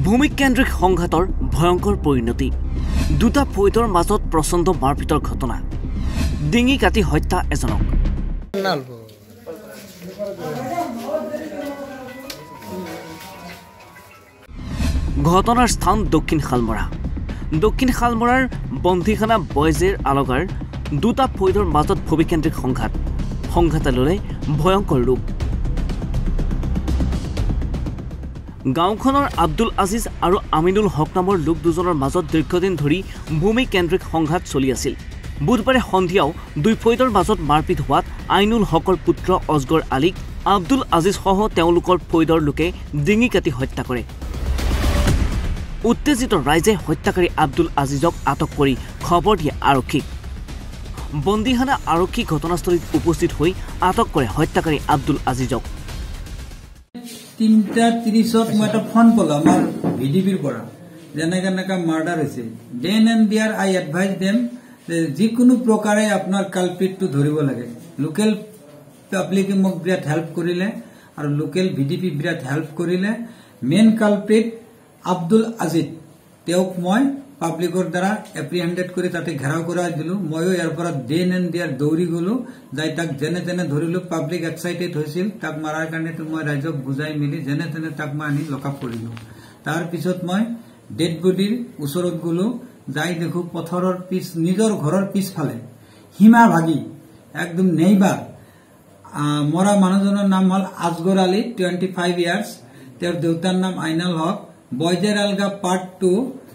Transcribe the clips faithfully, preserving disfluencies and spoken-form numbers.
ভূমিকেন্দ্ৰিক সংঘাতৰ ভয়ংকৰ পৰিণতি দুটা ফৈদৰ মাজত প্ৰচণ্ড মাৰপিটৰ ঘটনা ডিঙি কাটি হত্যা এজনক ঘটনাৰ স্থান দক্ষিণ শালমৰা দক্ষিণ শালমৰাৰ বন্দিখানা বয়জেৰ আলগাৰ দুটা ফৈদৰ মাজত ভূমিকেন্দ্ৰিক সংঘাত সংঘাতে ল'লে ভয়ংকৰ ৰূপ গাঁওখনৰ আব্দুল আজিজ আৰু আমিনুল হক নামৰ লোক দুজনৰ মাজত দীৰ্ঘদিন ধৰি ভূমিকেন্দ্ৰিক সংঘাত চলি আছিল বুধবাৰে সন্ধিয়াও দুই ফৈদৰ মাজত মাৰপিট হোৱাত আইনুল হকৰ পুত্ৰ অজগৰ আলীক আব্দুল আজিজ সহ তেওঁলোকৰ ফৈদৰ লোকে ডিঙি কাটি হত্যা কৰে উত্তেজিত ৰাইজে হত্যাকাৰী আব্দুল আজিজক আটক কৰি খবৰ দিয়ে আৰক্ষীক বন্দিখানা আৰক্ষী ঘটনাস্থলীত উপস্থিত হৈ আটক কৰে হত্যাকাৰী আব্দুল আজিজক তিনটা ত্ৰিশত মই এটা ফোন পালো আমাৰ ভিডিপিৰ পৰা যেনেকে এনেকা মাৰ্ডাৰ হৈছে দেন এণ্ড দিয়াৰ আই এডভাইজ দেম যিকোনো প্ৰকাৰে আপোনাৰ কালপিটটো ধৰিব লাগে লোকেল পাব্লিকে মোক বিৰাট হেল্প কৰিলে আৰু লোকেল ভিডিপি বিৰাট হেল্প কৰিলে মেইন কালপিট আব্দুল আজিজ তেওঁক মই পাব্লিকৰ দ্বাৰা এপ্ৰিহেণ্ডেড কৰি তাতে ঘেৰাও কৰাই দিলো ময়ো ইয়াৰ পৰা দেন এণ্ড দিয়াৰ দৌৰি গলো যাই তাক যেনে তেনে ধৰিলো পাব্লিক এক্সাইটেড হৈছিল তাক মাৰাৰ কাৰণে মই ৰাইজক বুজাই মিলি যেনে তেনে তাক মই আনি লকআপ কৰিলো তাৰপিছত মই ডেড বডিৰ ওচৰত গলো যাই দেখো পথৰৰ পিছ নিজৰ ঘৰৰ পিছফালে হিমা ভাগি একদম নেইবাৰ মৰা মানুহজনৰ নাম হল Asgar Ali twenty five years তেওঁৰ দেউতাৰ নাম আইনাল হক বয়জেৰ আলগা পাৰ্ট টু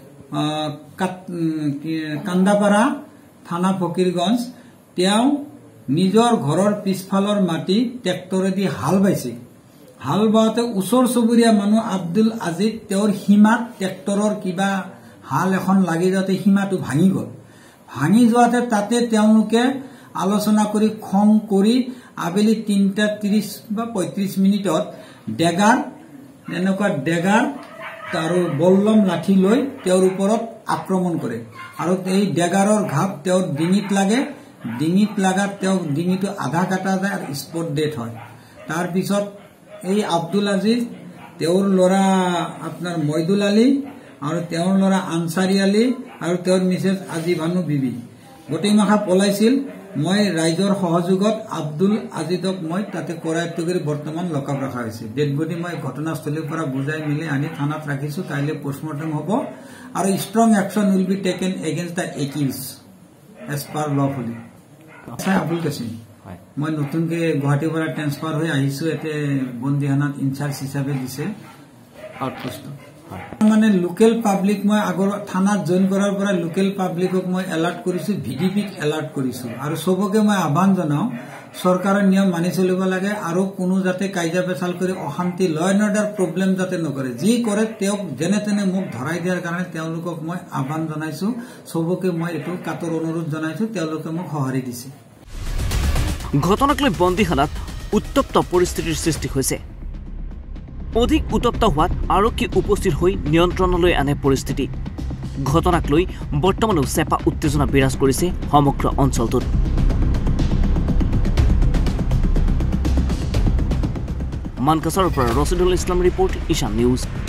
কান্দাপাৰা থানা ফকিৰগঞ্জ তেওঁ নিজৰ ঘৰৰ পিছফালৰ মাটি ট্ৰেক্টৰেদি হাল বাইছে হাল বাওঁতে ওচৰ চুবুৰীয়া মানুহ আব্দুল আজিজ তেওঁৰ সীমাত ট্ৰেক্টৰৰ কিবা হাল এখন লাগি যাওঁতে সীমাটো ভাঙি গল ভাঙি যোৱাতে তাতে তেওঁলোকে আলোচনা কৰি খং কৰি আবেলি তিনটা ত্ৰিশ বা পঁয়ত্ৰিশ মিনিটত ডেগাৰ এনেকুৱা ডেগাৰ আৰু বল্লম লাঠি লৈ তেওঁৰ ওপৰত আক্ৰমণ কৰে আৰু এই ডেগাৰৰ ঘাপ তেওঁৰ ডিঙিত লাগে ডিঙিত লাগাত তেওঁ ডিঙিটো আধা কাটা যায় আৰু স্পট ডেথ হয় তাৰপিছত এই আব্দুল আজিজ তেওঁৰ ল'ৰা আপোনাৰ মইদুল আলী আৰু তেওঁৰ ল'ৰা আনচাৰী আলী আৰু তেওঁৰ মিছেছ আজি ভানু বিবি গোটেই মাখা পলাইছিল মই ৰাইজৰ সহযোগত আব্দুল আজিজক মই তাতে কৰায়ত্ব কৰি বৰ্তমান লকআপ ৰখা হৈছে ডেড বডি মই ঘটনাস্থলীৰ পৰা বুজাই মিলি আনি থানাত ৰাখিছো কাইলৈ পোষ্টমৰ্টম হ'ব আৰু strong action will be taken against the accused as per lawfully Abdul Kasim মই নতুনকে গুৱাহাটীৰ পৰা ট্ৰেন্সফাৰ হৈ আহিছো এতে বন্দিখানাত ইনচাৰ্জ হিচাপে দিছে আউটপোষ্ট মানে লোকেল পাব্লিক মই আগৰ থানাত জইন কৰাৰ পৰা লোকেল পাব্লিকক মই এলাৰ্ট কৰিছো ভিডিপিক এলাৰ্ট কৰিছো আৰু সবকে মই আহ্বান জনাও চৰকাৰৰ নিয়ম মানি চলিব লাগে আৰু কোনো যাতে কাইজা পেচাল কৰি অশান্তি ল এণ্ড অৰ্ডাৰ প্ৰব্লেম যাতে নকৰে যি কৰে তেওঁক যেনে তেনে মোক ধৰাই দিয়াৰ কাৰণে তেওঁলোকক মই আহ্বান জনাইছো সবকে মই এইটো কাতৰ অনুৰোধ জনাইছো তেওঁলোকে মোক সঁহাৰি দিছে ঘটনাক লৈ বন্দিখানাত উত্তপ্ত পৰিস্থিতিৰ সৃষ্টি হৈছে অধিক উত্তপ্ত হোৱাত আৰক্ষী উপস্থিত হৈ নিয়ন্ত্ৰণলৈ আনে পৰিস্থিতি ঘটনাক লৈ বৰ্তমানো চেপা উত্তেজনা বিৰাজ কৰিছে সমগ্ৰ অঞ্চলটোত মানকাছাৰৰ পৰা ৰচিদুল ইছলাম ৰিপৰ্ট ঈশান নিউজ